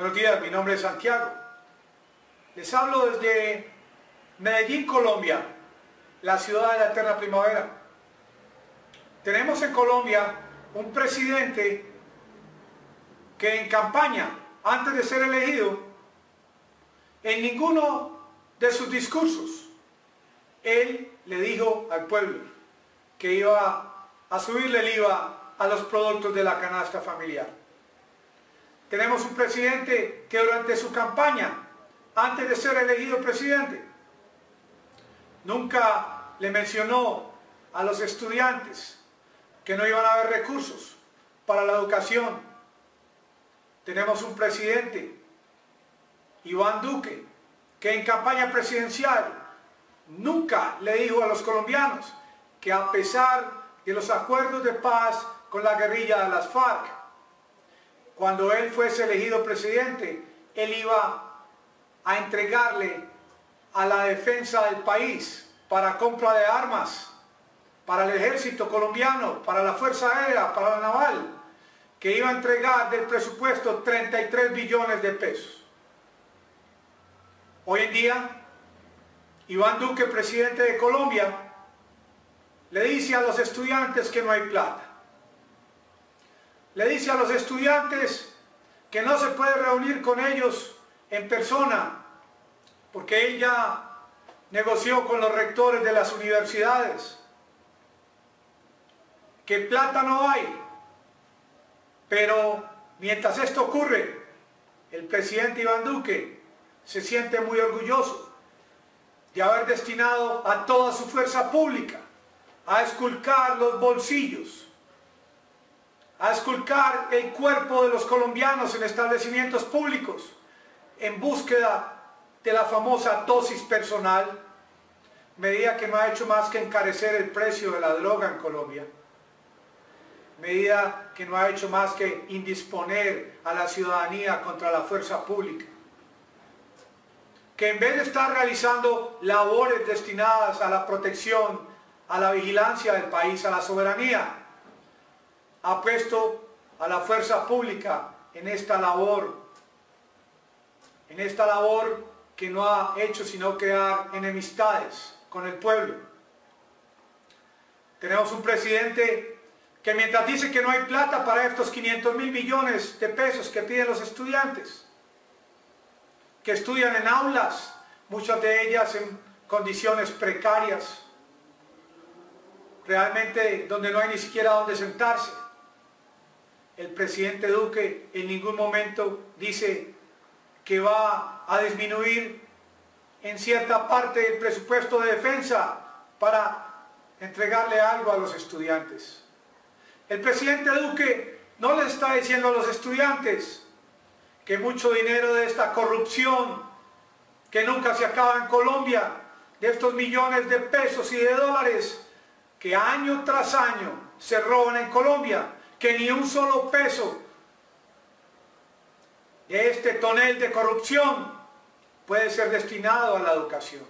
Buenos días, mi nombre es Santiago. Les hablo desde Medellín, Colombia, la ciudad de la eterna primavera. Tenemos en Colombia un presidente que en campaña, antes de ser elegido, en ninguno de sus discursos, él le dijo al pueblo que iba a subirle el IVA a los productos de la canasta familiar. Tenemos un presidente que durante su campaña, antes de ser elegido presidente, nunca le mencionó a los estudiantes que no iban a haber recursos para la educación. Tenemos un presidente, Iván Duque, que en campaña presidencial nunca le dijo a los colombianos que a pesar de los acuerdos de paz con la guerrilla de las FARC, cuando él fuese elegido presidente, él iba a entregarle a la defensa del país para compra de armas, para el ejército colombiano, para la Fuerza Aérea, para la Naval, que iba a entregar del presupuesto 33 billones de pesos. Hoy en día, Iván Duque, presidente de Colombia, le dice a los estudiantes que no hay plata. Le dice a los estudiantes que no se puede reunir con ellos en persona, porque él ya negoció con los rectores de las universidades, que plata no hay. Pero mientras esto ocurre, el presidente Iván Duque se siente muy orgulloso de haber destinado a toda su fuerza pública a esculcar los bolsillos, a esculcar el cuerpo de los colombianos en establecimientos públicos en búsqueda de la famosa dosis personal, medida que no ha hecho más que encarecer el precio de la droga en Colombia, medida que no ha hecho más que indisponer a la ciudadanía contra la fuerza pública, que en vez de estar realizando labores destinadas a la protección, a la vigilancia del país, a la soberanía, ha puesto a la fuerza pública en esta labor que no ha hecho sino crear enemistades con el pueblo. Tenemos un presidente que mientras dice que no hay plata para estos 500.000 millones de pesos que piden los estudiantes, que estudian en aulas, muchas de ellas en condiciones precarias, realmente donde no hay ni siquiera donde sentarse, el presidente Duque en ningún momento dice que va a disminuir en cierta parte el presupuesto de defensa para entregarle algo a los estudiantes. El presidente Duque no le está diciendo a los estudiantes que mucho dinero de esta corrupción que nunca se acaba en Colombia, de estos millones de pesos y de dólares que año tras año se roban en Colombia, que ni un solo peso de este tonel de corrupción puede ser destinado a la educación.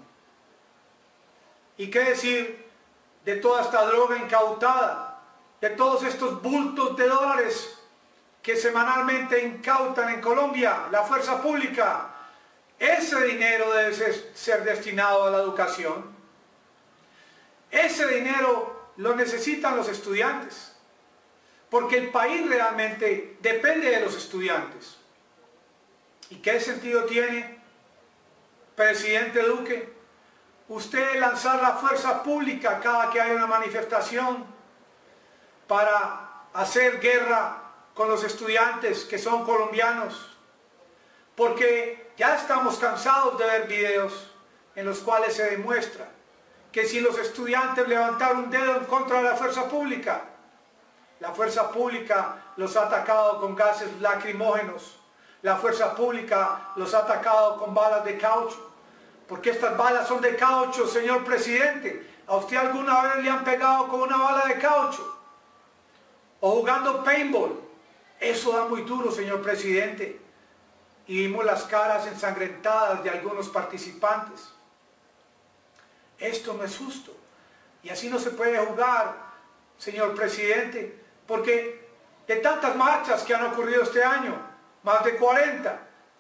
¿Y qué decir de toda esta droga incautada, de todos estos bultos de dólares que semanalmente incautan en Colombia la fuerza pública? Ese dinero debe ser destinado a la educación. Ese dinero lo necesitan los estudiantes, porque el país realmente depende de los estudiantes. ¿Y qué sentido tiene, presidente Duque, usted lanzar la fuerza pública cada que hay una manifestación para hacer guerra con los estudiantes que son colombianos? Porque ya estamos cansados de ver videos en los cuales se demuestra que si los estudiantes levantaron un dedo en contra de la fuerza pública los ha atacado con gases lacrimógenos, la fuerza pública los ha atacado con balas de caucho, porque estas balas son de caucho, señor presidente. ¿A usted alguna vez le han pegado con una bala de caucho? ¿O jugando paintball? Eso da muy duro, señor presidente. Y vimos las caras ensangrentadas de algunos participantes. Esto no es justo. Y así no se puede jugar, señor presidente, porque de tantas marchas que han ocurrido este año, más de 40,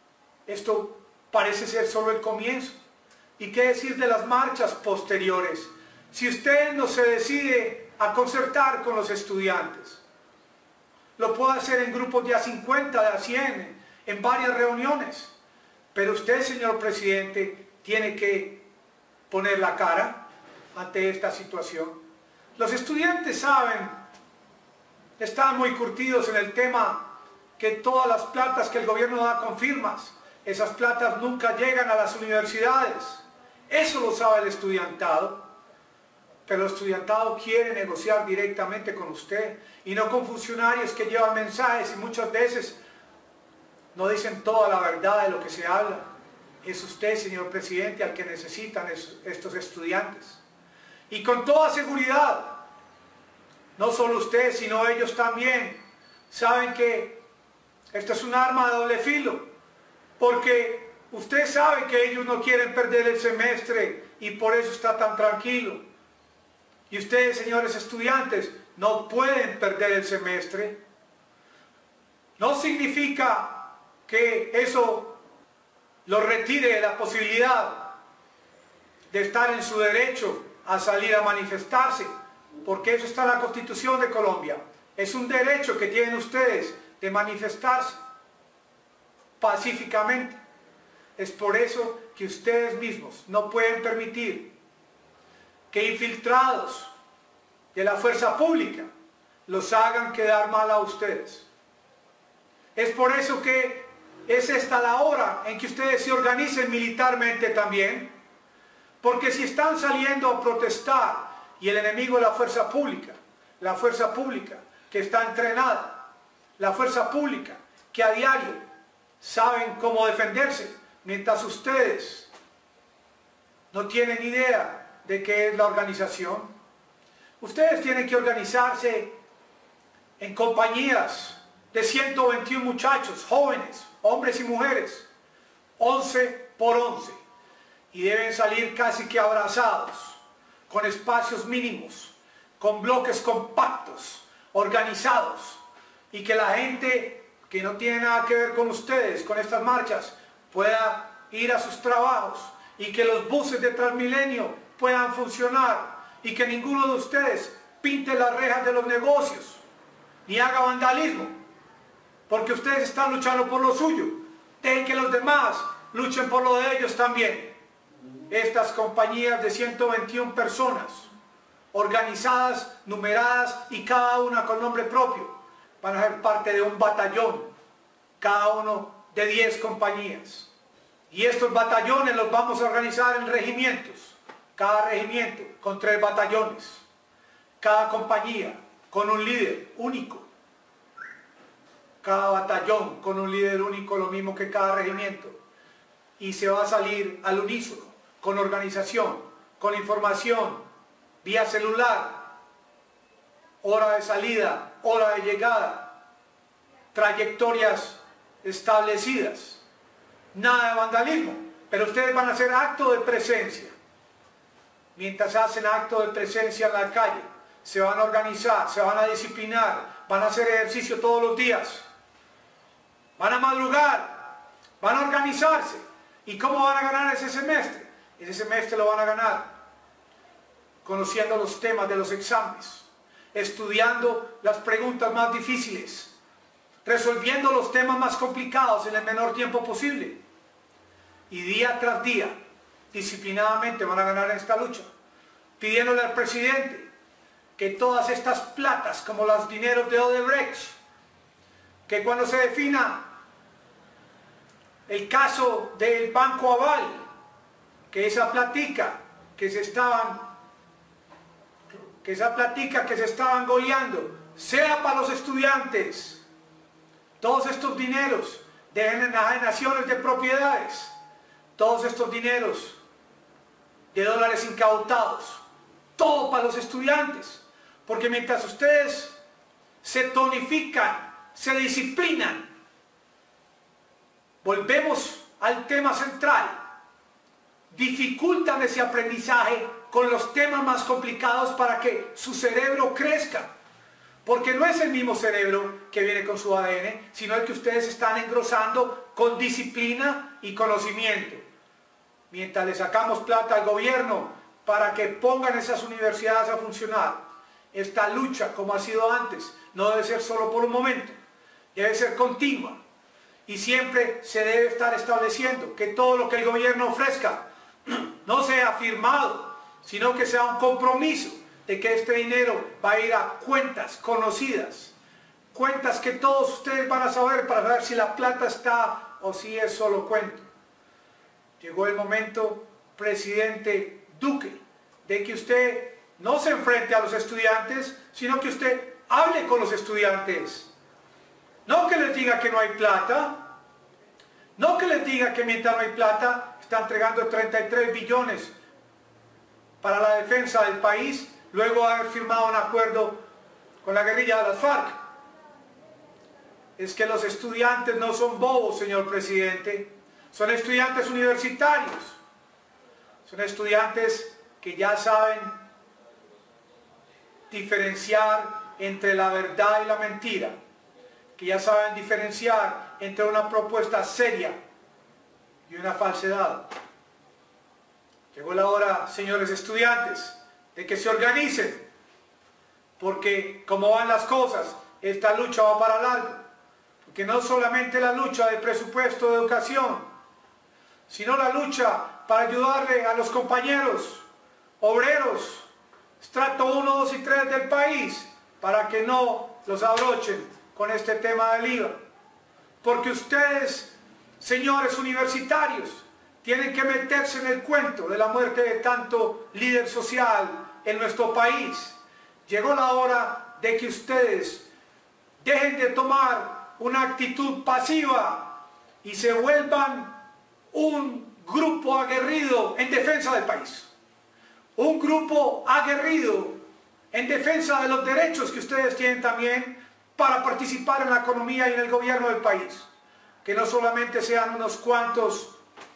esto parece ser solo el comienzo. ¿Y qué decir de las marchas posteriores? Si usted no se decide a concertar con los estudiantes, lo puede hacer en grupos de a 50, de a 100, en varias reuniones. Pero usted, señor presidente, tiene que poner la cara ante esta situación. Los estudiantes saben, están muy curtidos en el tema que todas las platas que el gobierno da con firmas, esas platas nunca llegan a las universidades. Eso lo sabe el estudiantado. Pero el estudiantado quiere negociar directamente con usted y no con funcionarios que llevan mensajes y muchas veces no dicen toda la verdad de lo que se habla. Es usted, señor presidente, al que necesitan estos estudiantes. Y con toda seguridad, no solo usted, sino ellos también, saben que esto es un arma de doble filo, porque usted sabe que ellos no quieren perder el semestre y por eso está tan tranquilo. Y ustedes, señores estudiantes, no pueden perder el semestre. No significa que eso los retire de la posibilidad de estar en su derecho a salir a manifestarse, porque eso está en la Constitución de Colombia. Es un derecho que tienen ustedes de manifestarse pacíficamente. Es por eso que ustedes mismos no pueden permitir que infiltrados de la fuerza pública los hagan quedar mal a ustedes. Es por eso que es esta la hora en que ustedes se organicen militarmente también, porque si están saliendo a protestar y el enemigo es la fuerza pública que está entrenada, la fuerza pública que a diario saben cómo defenderse, mientras ustedes no tienen idea de qué es la organización. Ustedes tienen que organizarse en compañías de 121 muchachos, jóvenes, hombres y mujeres, 11 por 11, y deben salir casi que abrazados, con espacios mínimos, con bloques compactos, organizados, y que la gente que no tiene nada que ver con ustedes, con estas marchas, pueda ir a sus trabajos, y que los buses de Transmilenio puedan funcionar, y que ninguno de ustedes pinte las rejas de los negocios, ni haga vandalismo, porque ustedes están luchando por lo suyo. Dejen que los demás luchen por lo de ellos también. Estas compañías de 121 personas, organizadas, numeradas y cada una con nombre propio, van a ser parte de un batallón, cada uno de 10 compañías. Y estos batallones los vamos a organizar en regimientos, cada regimiento con 3 batallones, cada compañía con un líder único, cada batallón con un líder único, lo mismo que cada regimiento, y se va a salir al unísono, con organización, con información, vía celular, hora de salida, hora de llegada, trayectorias establecidas, nada de vandalismo, pero ustedes van a hacer acto de presencia. Mientras hacen acto de presencia en la calle, se van a organizar, se van a disciplinar, van a hacer ejercicio todos los días, van a madrugar, van a organizarse. ¿Y cómo van a ganar ese semestre? Ese semestre lo van a ganar conociendo los temas de los exámenes, estudiando las preguntas más difíciles, resolviendo los temas más complicados en el menor tiempo posible. Y día tras día, disciplinadamente van a ganar esta lucha, pidiéndole al presidente que todas estas platas, como los dineros de Odebrecht, que cuando se defina el caso del Banco Aval, que esa platica que se estaban goleando sea para los estudiantes. Todos estos dineros de enajenaciones de propiedades, todos estos dineros de dólares incautados, todo para los estudiantes, porque mientras ustedes se tonifican, se disciplinan, volvemos al tema central, dificultan ese aprendizaje con los temas más complicados para que su cerebro crezca, porque no es el mismo cerebro que viene con su ADN, sino el que ustedes están engrosando con disciplina y conocimiento. Mientras le sacamos plata al gobierno para que pongan esas universidades a funcionar, esta lucha, como ha sido antes, no debe ser solo por un momento, debe ser continua. Y siempre se debe estar estableciendo que todo lo que el gobierno ofrezca no sea firmado, sino que sea un compromiso de que este dinero va a ir a cuentas conocidas, cuentas que todos ustedes van a saber para ver si la plata está o si es solo cuento. Llegó el momento, presidente Duque, de que usted no se enfrente a los estudiantes, sino que usted hable con los estudiantes. No que les diga que no hay plata, no que les diga que mientras no hay plata, está entregando 33 billones para la defensa del país, luego de haber firmado un acuerdo con la guerrilla de las FARC. Es que los estudiantes no son bobos, señor presidente, son estudiantes universitarios, son estudiantes que ya saben diferenciar entre la verdad y la mentira, que ya saben diferenciar entre una propuesta seria y una falsedad. Llegó la hora, señores estudiantes, de que se organicen, porque como van las cosas, esta lucha va para largo, porque no solamente la lucha del presupuesto de educación, sino la lucha para ayudarle a los compañeros obreros, estrato 1, 2 y 3 del país, para que no los abrochen con este tema del IVA. Porque ustedes, señores universitarios, tienen que meterse en el cuento de la muerte de tanto líder social en nuestro país. Llegó la hora de que ustedes dejen de tomar una actitud pasiva y se vuelvan un grupo aguerrido en defensa del país. Un grupo aguerrido en defensa de los derechos que ustedes tienen también para participar en la economía y en el gobierno del país. Que no solamente sean unos cuantos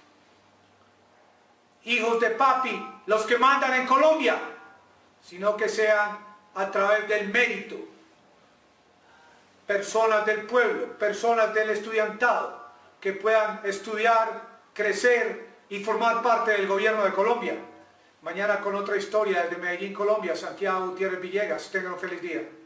hijos de papi los que mandan en Colombia, sino que sean a través del mérito, personas del pueblo, personas del estudiantado, que puedan estudiar, crecer y formar parte del gobierno de Colombia. Mañana con otra historia desde Medellín, Colombia, Santiago Gutiérrez Villegas. Tengan un feliz día.